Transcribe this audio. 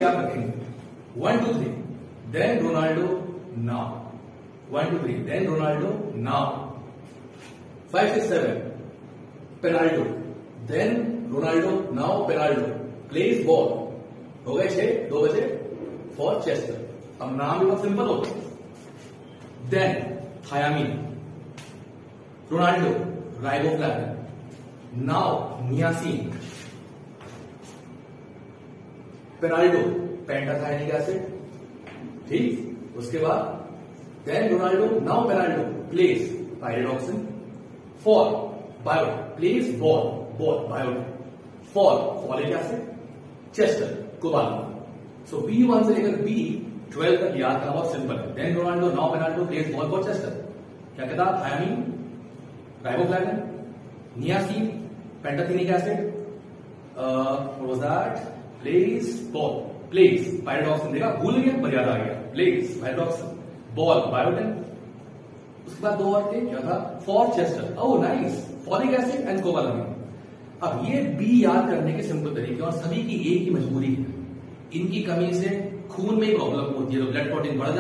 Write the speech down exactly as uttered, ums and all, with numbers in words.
क्या रखेंगे? One two three then Ronaldo now, one two three then Ronaldo now, five six seven Penaldo then Ronaldo now Penaldo place ball, हो गए छह, दो बजे for Chester. अब नाम भी बहुत सिंपल होता है। Then thiamine, Ronaldo riboflavin, now niacin, Penaldo pantothenic acid, ठीक। उसके बाद then Ronaldo now Penaldo place pyridoxine, for bio place ball ball biotin, for folic acid, Chester cobalt. So B one से लेकर बी ट्वेल्व तक याद करना बहुत simple है। Then Ronaldo now Penaldo place ball for Chester, क्या कहता? Thiamine, riboflavin, niacin, pantothenic acid, what was that? Place ball place pyridoxine, देखा भूल गया पर याद आ गया, प्लेस पायरिडॉक्सिन, बॉल बायोटिन। उसके बाद दो और थे, क्या था? For Chester, oh nice, folic acid and cobalamin. अब ये बी याद करने के सिंपल तरीके और सभी की एक ही मजबूरी है, इनकी कमी से खून में प्रॉब्लम होती है तो ब्लड क्लॉटिंग बढ़